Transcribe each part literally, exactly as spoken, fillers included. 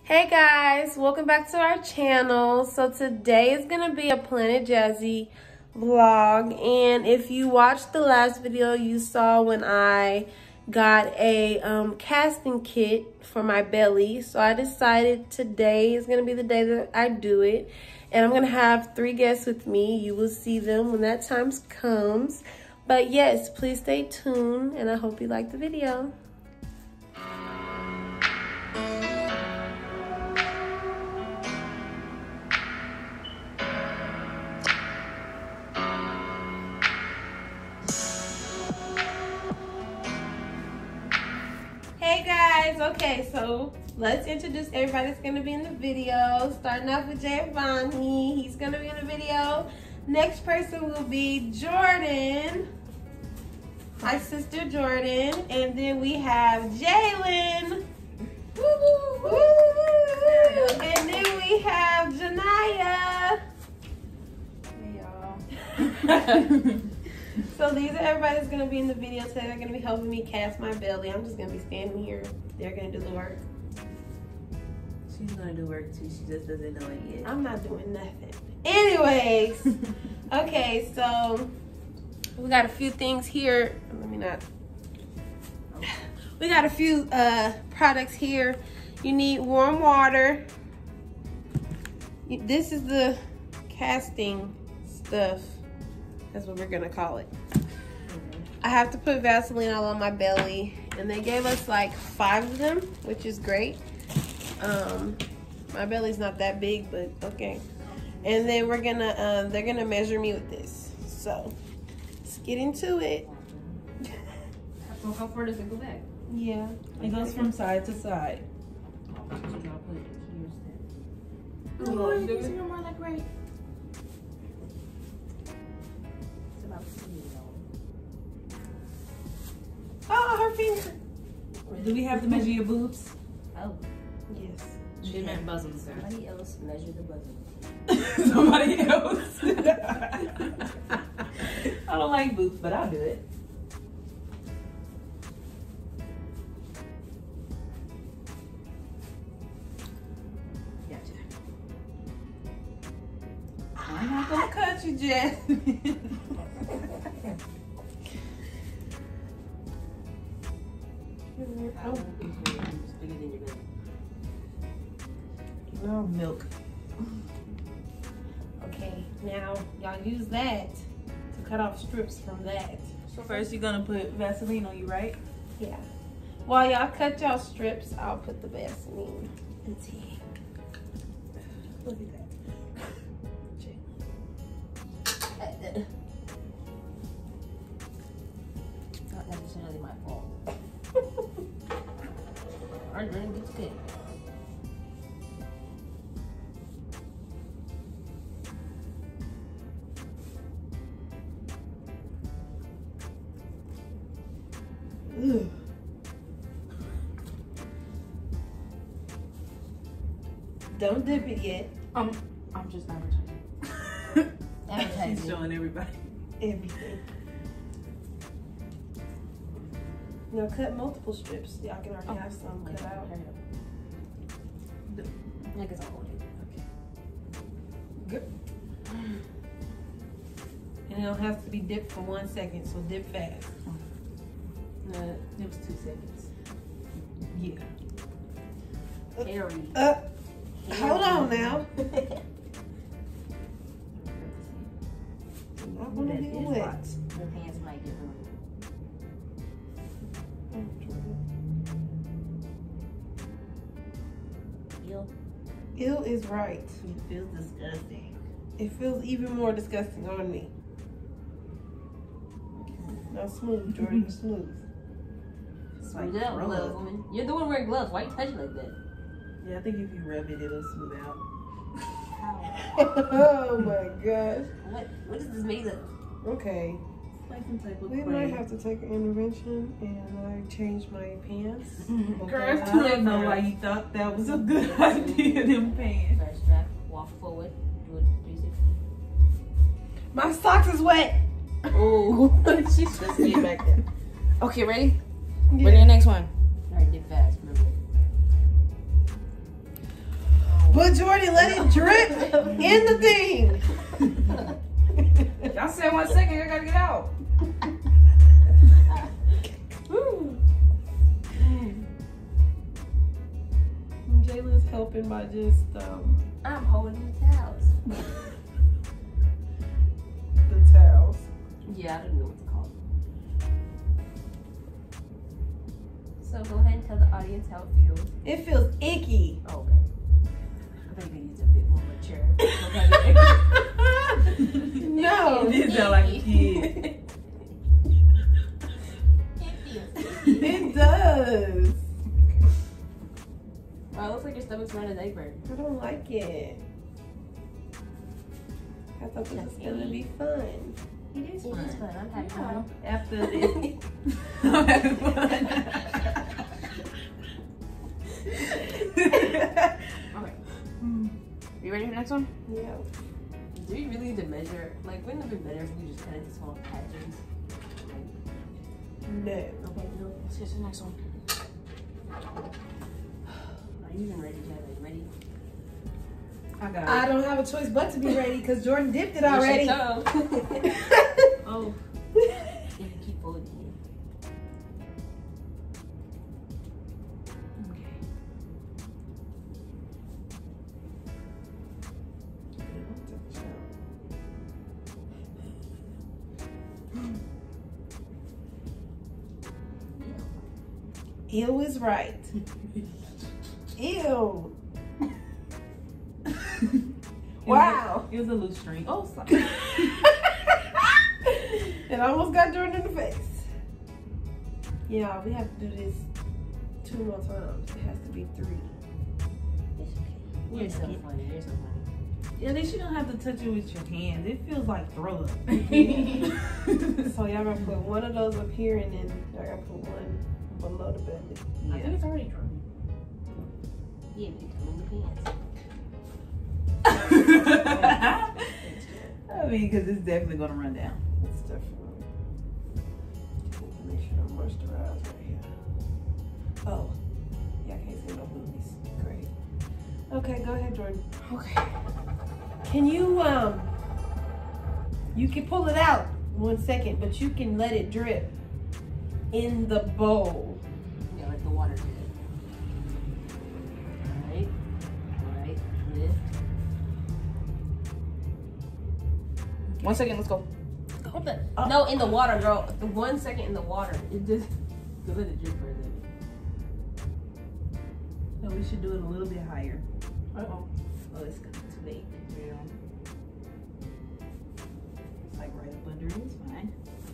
Hey guys, welcome back to our channel. So today is gonna be a Planet Jazzy vlog, and if you watched the last video, you saw when I got a um, casting kit for my belly. So I decided today is gonna be the day that I do it, and I'm gonna have three guests with me. You will see them when that time comes. But yes, please stay tuned, and I hope you like the video. Hey guys, okay, so let's introduce everybody that's gonna be in the video. Starting off with Giovanni, he's gonna be in the video. Next person will be Jordan, my sister Jordan, and then we have Jalen. And then we have Janaya. Hey y'all. So these are everybody that's gonna be in the video today. They're gonna be helping me cast my belly. I'm just gonna be standing here. They're gonna do the work. She's gonna do work too. She just doesn't know it yet. I'm not doing nothing. Anyways, okay, so we got a few things here. Let me not. We got a few uh, products here. You need warm water. This is the casting stuff. That's what we're gonna call it. Mm-hmm. I have to put Vaseline all on my belly, and they gave us like five of them, which is great. Um, my belly's not that big, but okay. And then we're gonna, um, they're gonna measure me with this. So let's get into it. So how far does it go back? Yeah, it goes from side to side. Oh, you can see more like right. Oh, her finger. Do we have to measure your boobs? Oh. Yes. She meant bosom, sir. Somebody else measure the bosom. Somebody else. I don't like boobs, but I'll do it. Gotcha. I'm not gonna cut you, Jasmine. How is bigger than your belly? No milk. Okay, now y'all use that to cut off strips from that. So first you're gonna put Vaseline on you, right? Yeah. While y'all cut y'all strips, I'll put the Vaseline. Let's see. Look at that. Not necessarily my fault. Are you ready to get to cake? Ugh. Don't dip it yet. I'm, I'm just advertising. Advertising. She's showing everybody. Everything. Now cut multiple strips. Y'all can already Oh, have some cut out. I guess I'll hold it. Okay. Good. And it'll have to be dipped for one second, so dip fast. No, it was two seconds. Yeah. Harry. Uh, hold on now. Not gonna That be is wet. hot. Your hands might get hungry. Ew. Ill is right. It feels disgusting. It feels even more disgusting on me. Now smooth, Jordan, smooth. It's Smooth like it out, roll gloves, up. woman. You're the one wearing gloves. Why you touch it like that? Yeah, I think if you rub it, it'll smooth out. Oh my gosh. What? What is this made of? Okay. Like some type of We clay. might have to take an intervention, and I changed my pants. Girl, I don't know why you thought that was a good idea, them pants. First strap, walk forward, do a three sixty. My socks is wet. Oh, she's Let's get back there. okay. Ready? Yeah. Bring in the next one. All right, dip fast. Remember. But Jordan, let it drip in the thing. Y'all said one second, I gotta get out. Jayla's helping by just um I'm holding the towels. the towels. Yeah, I don't know what to call them. So go ahead and tell the audience how it feels. It feels icky. Oh, okay. I think it needs a bit more mature. No. It did sound like a kid. It feels. It does. Oh, it looks like your stomach's running an apron. I don't like it. I thought this was gonna be fun. It is fun. It is fun. I'm having fun. After this, I'm having fun. Okay. You ready for the next one? Yeah. Do you really need to measure? Like, wouldn't it be better if we just cut into small patches? No. Okay, no. Let's get to the next one. Are you even ready, Jay? Are you ready? I got it. I don't have a choice but to be ready because Jordan dipped it Push your already. toe. Oh. You can keep folding it. Ew is right. Ew. Wow. It was a loose string. Oh, sorry. It almost got Jordan in the face. Yeah, we have to do this two more times. It has to be three. It's okay. You're so funny. You're so funny. At least you don't have to touch it with your hands. It feels like throw up. So y'all gonna put one of those up here and then y'all gonna put one below the belly. Yeah. I think it's already dry. Yeah, you can come in the pants. I mean, because it's definitely going to run down. It's definitely. Make sure I'm moisturized right here. Oh, yeah, I can't see no boobies. Great. Okay, go ahead, Jordan. Okay. Can you um? You can pull it out one second, but you can let it drip in the bowl. Yeah, like the water did. Alright. Alright. Lift. One second, let's go. Hold that. Oh. No, in the water, girl. The one second in the water. It just to let it drip for a second. No, we should do it a little bit higher. Uh-oh. Oh, it's coming too late. Yeah. It's like right up under it. It's fine.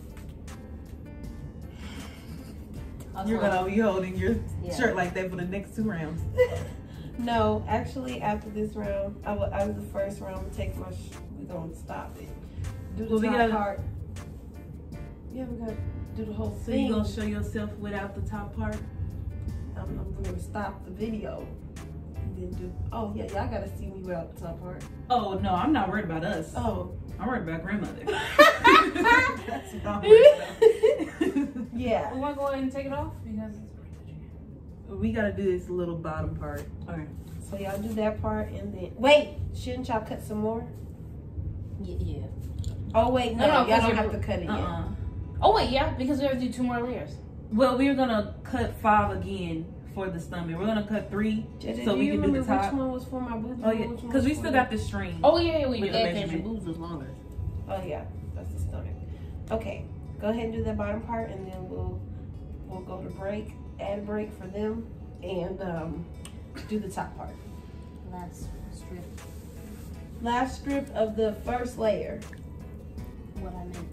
I'll You're tell gonna be holding your Yeah. shirt like that for the next two rounds. No, actually, after this round, I will. After the first round, we take my. Sh we gonna stop it. Do the Well, we top gotta- part. Yeah, we gotta do the whole So thing. you gonna show yourself without the top part? I'm, I'm gonna stop the video. And then do. Oh yeah, y'all gotta see me without the top part. Oh no, I'm not worried about us. Oh. I'm worried about grandmother. That's what I'm worried about. Yeah. We want to go ahead and take it off because We gotta do this little bottom part. Okay. So y'all do that part and then wait. Shouldn't y'all cut some more? yeah. yeah. Oh wait, no, No, no, y'all 'cause don't you're- have to cut it yet. Uh-uh. Oh wait, yeah, because we have to do two more layers. Well, we're gonna cut five again for the stomach. We're gonna cut three J J, so do we you can do remember the top. which one was for my boobs? Oh yeah, which one because was we for still the- got the string. Oh yeah, yeah, we With do the that because your measurement. boobs was longer. Oh yeah, that's the stomach. Okay, go ahead and do that bottom part, and then we'll we'll go to break, add a break for them, and um, do the top part. Last strip. Last strip of the first layer. What I meant.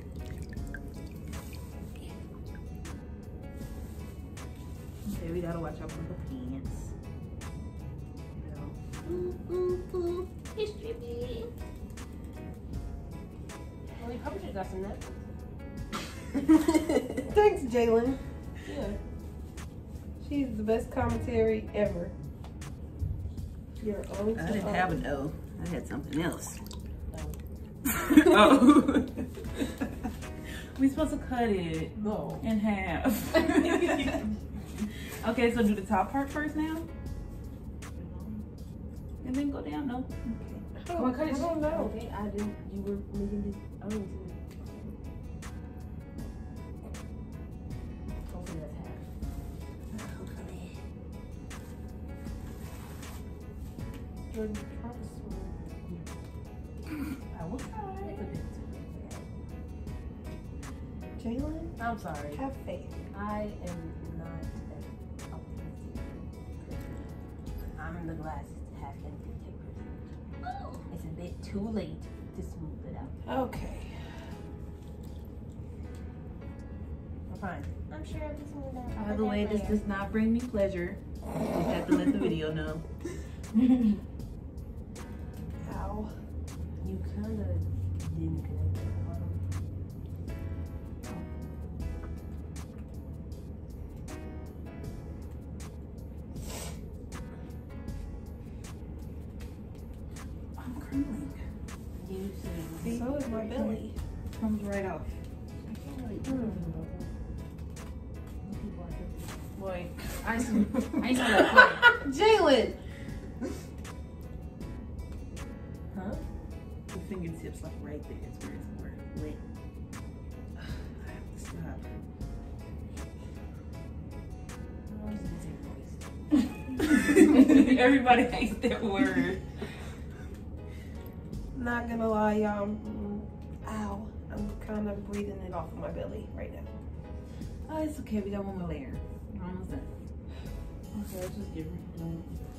Okay, we gotta watch out for the pants. Ooh, ooh, ooh. It's dripping. Well, we probably should have got some nuts. Thanks, Jalen. Yeah. She's the best commentary ever. Your own. I didn't to have own. an O. I had something else. Oh. Oh. We supposed to cut it No. in half. Okay, so do the top part first now. And then go down, no? Okay. Oh, I don't know. Okay, I didn't. You were making this. I don't see it. Hopefully that's half. Hopefully. Jordan, try to swim. I will try. Jalen, I'm sorry. have faith. I am not optimistic. I'm in the glass half empty type person. It's a bit too late to smooth it out. Okay. I'm fine. I'm sure I'll be smooth out. By the way, this does not bring me pleasure. Just have to let the video know. Ow. You kind of didn't connect the bottom. I'm crumbling. You see. So is my belly. Comes right off. Boy, I see. I see that. Jalen! Huh? The fingertips like right there is where it's more wet. I have to stop. Everybody hates that word. Not gonna lie, y'all. mm, Ow. I'm kind of breathing it off of my belly right now. Oh, it's okay. We got one more layer. We're almost done. Okay, let's just get rid of it.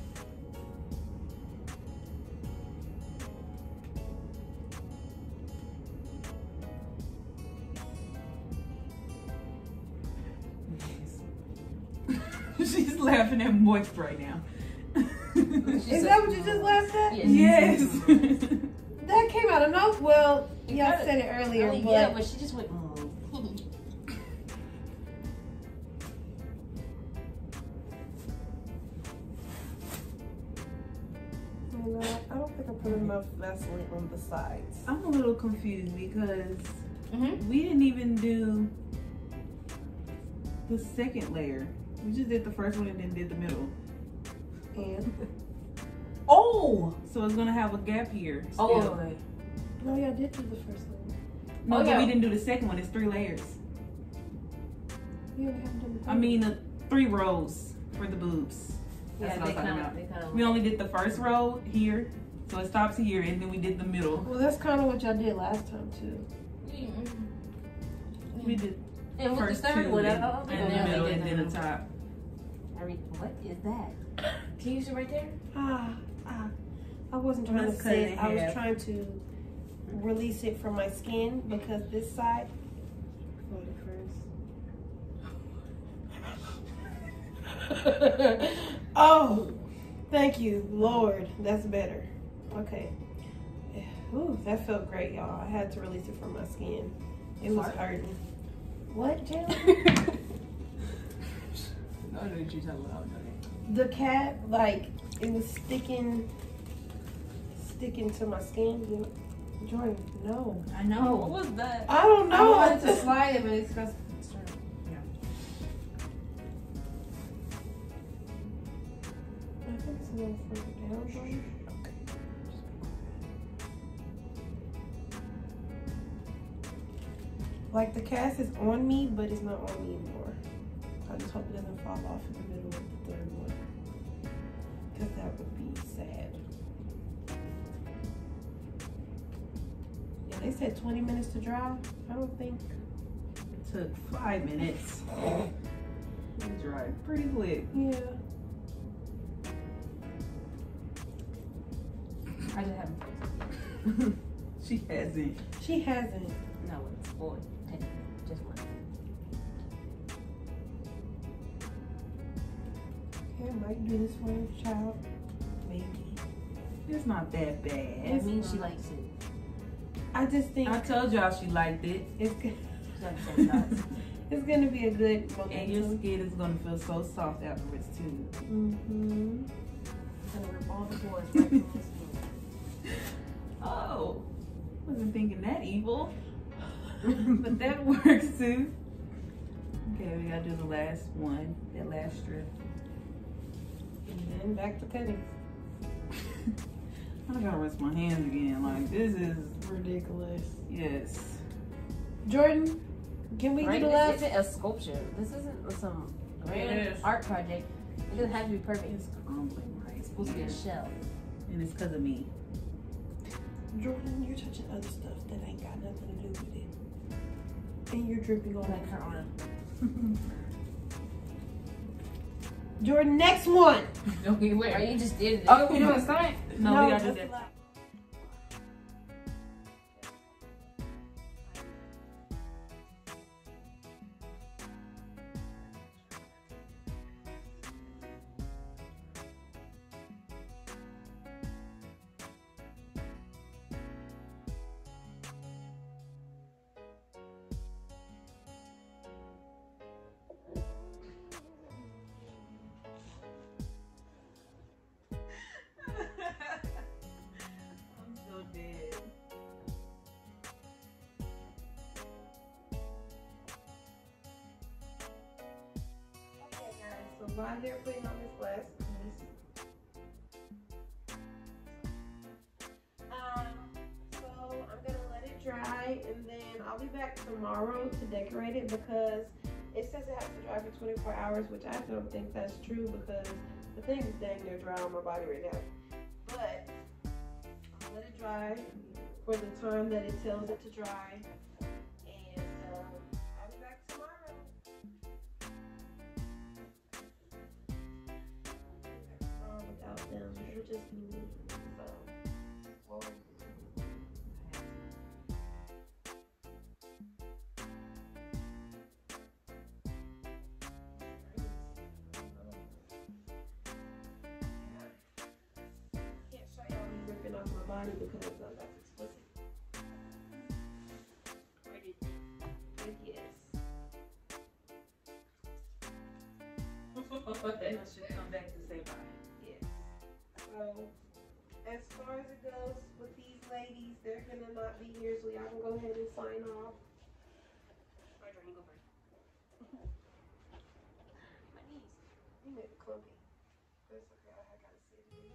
She's laughing at moist right now. Is that what you just laughed at? Yes. Yes. That came out of no. Well, You y'all kinda- said it earlier, Oh, but yeah, but she just went. Mm. you know, I don't think I put enough Vaseline on the sides. I'm a little confused because Mm-hmm. we didn't even do the second layer. We just did the first one and then did the middle. And Oh! So it's gonna have a gap here. Still. Oh, okay. no, y'all did do the first one. No, Oh, but yeah. we didn't do the second one. It's three layers. You haven't done the I mean, the three rows for the boobs. That's Yeah, what I they was talking kind about. of. They kind of. We only did the first row here, so it stops here, and then we did the middle. Well, that's kind of what y'all did last time too. We did And with first the third two, one, and, I don't and think the we middle, did and then that. the top. I mean, what is that? Can you use it right there? Ah, ah. I wasn't Well, trying let's to cut it sit. in I was half. trying to release it from my skin because this side. Hold it first. Oh, thank you, Lord. That's better. Okay. Ooh, that felt great, y'all. I had to release it from my skin. It was Fart? hurting. What, Jalen? I know what you're talking about. The cat, like, it was sticking, sticking to my skin. You know? Jordan, no. I know. What was that? I don't I know. wanted to slide it, but it's because. I think it's a little further down, Jordan. Okay. Like the cast is on me, but it's not on me anymore. I just hope it doesn't fall off in the middle of the third one. Because that would be sad. Yeah, they said twenty minutes to dry. I don't think. It took five minutes. It dried pretty quick. Yeah. I just haven't. She hasn't. She hasn't. No, it's boy. Just one. Okay, I might do this for a child. Maybe. It's not that bad. It means she likes it. I just think I told y'all she liked it. it's good. She likes it nuts. It's gonna be a good And your momentum. skin is gonna feel so soft afterwards too. Mm-hmm. Gonna rip all the boys right from the skin. Oh, wasn't thinking that evil. But that works too. Okay, we gotta do the last one, that last strip. And then back to cutting. I gotta rinse my hands again. Like, this is ridiculous. Yes. Jordan, can we right? do the This last? isn't a sculpture. This isn't some grand Yes. art project. It doesn't have to be perfect. It's crumbling, right? It's supposed to be a shell. And it's because of me. Jordan, you're touching other stuff that ain't got nothing to do with it. And you're dripping all Like her over. arm. Jordan, next one. Okay, Or wait. you just did it. Oh, we doing science? No, we gotta do that's that. the last. I'm so dead. Okay, guys. So while they're putting on this last piece, um, so I'm gonna let it dry, and then I'll be back tomorrow to decorate it because it says it has to dry for twenty-four hours, which I don't think that's true because the thing is dang near dry on my body right now. But I'll let it dry for the time that it tells it to dry, and um, I'll be back tomorrow. Wrong without them, they're just me. So, well, can't show y'all me ripping off my body because uh, that's explicit. Rated. Rated yes. And I should come back to say bye. Yes. So, as far as it goes with these ladies, they're gonna not be here, so y'all can go ahead and sign off. Or Jordan, you go first. My knees. You made it clumpy. That's okay, I gotta sit it.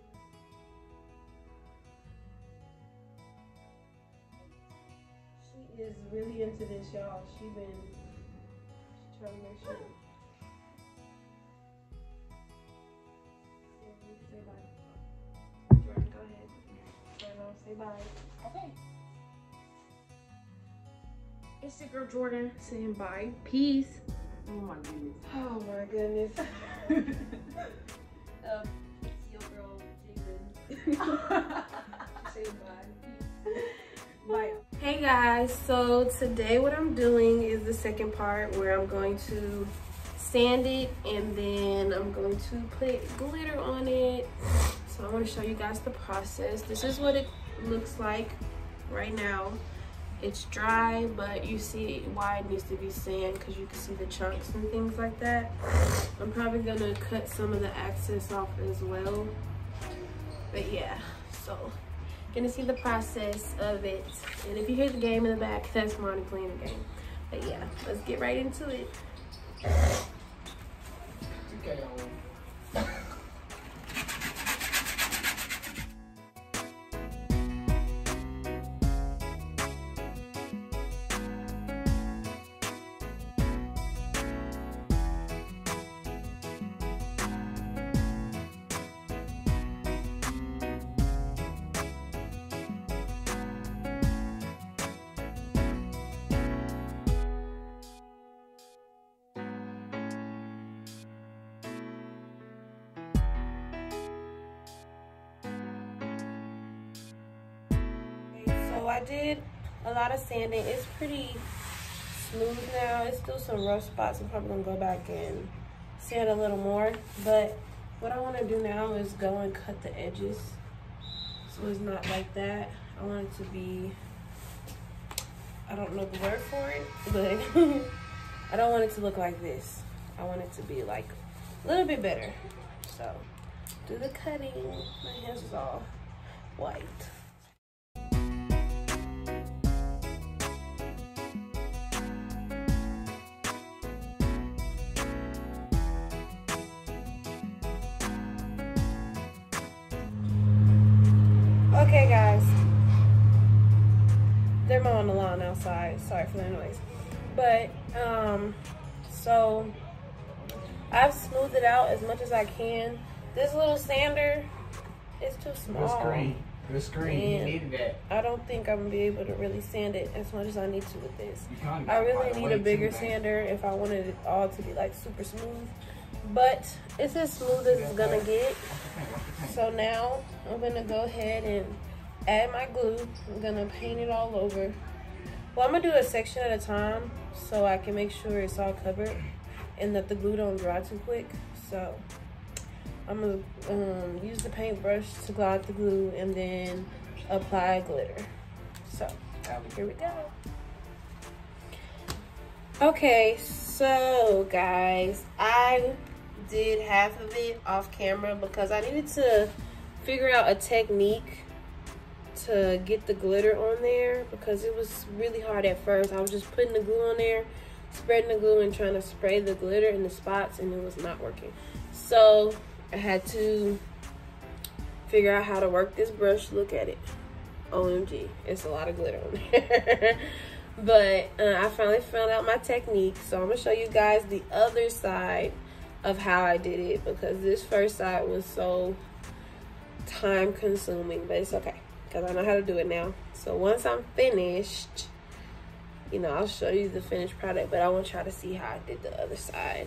She is really into this, y'all. She been, she trying to make sure. Say bye. Jordan, go ahead. Sign off, say bye. Okay. It's your girl Jordan saying bye. Peace. Oh my goodness. Oh my goodness. Um, it's your girl, Jalen. Say bye. Bye. Hey guys, so today what I'm doing is the second part where I'm going to sand it and then I'm going to put glitter on it. So I want to show you guys the process. This is what it looks like right now. It's dry, but you see why it needs to be sand because you can see the chunks and things like that. I'm probably gonna cut some of the excess off as well. But yeah, so gonna see the process of it. And if you hear the game in the back, that's Monty playing the game. But yeah, let's get right into it. So I did a lot of sanding. It's pretty smooth now. It's still some rough spots. I'm probably gonna go back and sand a little more. But what I want to do now is go and cut the edges so it's not like that. I want it to be, I don't know the word for it, but I don't want it to look like this. I want it to be like a little bit better. So do the cutting. My hands is all white. Okay, guys. They're mowing the lawn outside. Sorry for the noise. But, um, so I've smoothed it out as much as I can. This little sander is too small. Good screen. Good screen. You needed that. I don't think I'm gonna be able to really sand it as much as I need to with this. I really need a bigger sander if I wanted it all to be like super smooth. But it's as smooth as it's gonna get. So now I'm gonna go ahead and add my glue. I'm gonna paint it all over. Well, I'm gonna do a section at a time so I can make sure it's all covered and that the glue don't dry too quick. So I'm gonna um, use the paintbrush to glide the glue and then apply glitter. So here we go. Okay, so guys, I did half of it off camera because I needed to figure out a technique to get the glitter on there because it was really hard at first. I was just putting the glue on there, spreading the glue and trying to spray the glitter in the spots, and it was not working. So I had to figure out how to work this brush. Look at it. O M G, it's a lot of glitter on there. But uh, I finally found out my technique, so I'm gonna show you guys the other side of how I did it because this first side was so time consuming, but it's okay because I know how to do it now. So once I'm finished, you know, I'll show you the finished product, but I want y'all to see how I did the other side.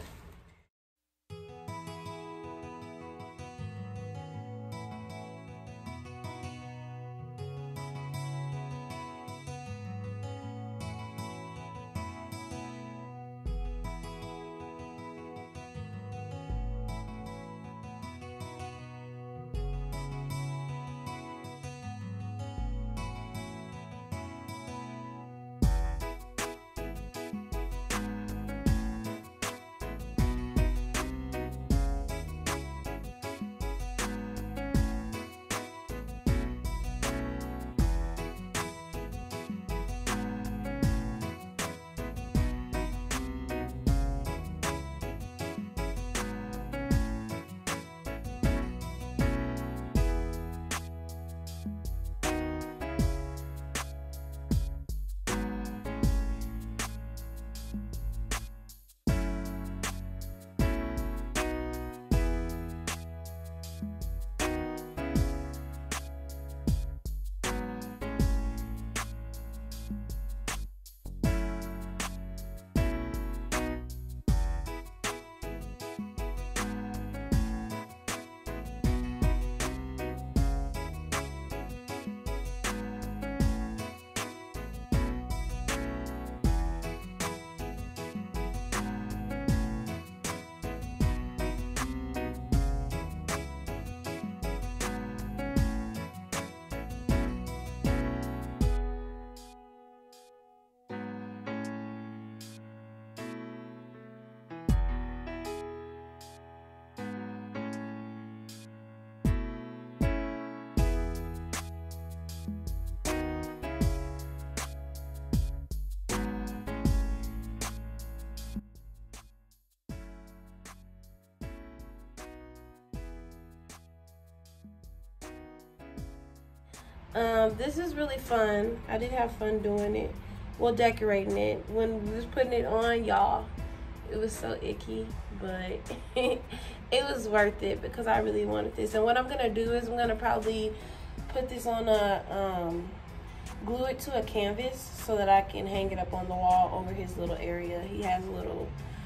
Um, this is really fun. I did have fun doing it. Well, decorating it. When we was putting it on, y'all, it was so icky, but it was worth it because I really wanted this. And what I'm gonna do is I'm gonna probably put this on a, um, glue it to a canvas so that I can hang it up on the wall over his little area. He has a little,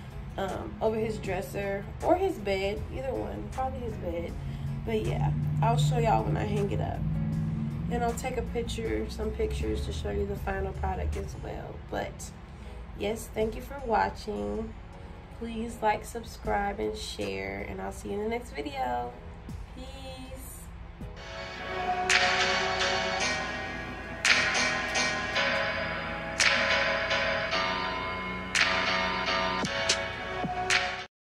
um, over his dresser or his bed, either one, probably his bed. But yeah, I'll show y'all when I hang it up. And I'll take a picture, some pictures to show you the final product as well. But yes, thank you for watching. Please like, subscribe, and share. And I'll see you in the next video.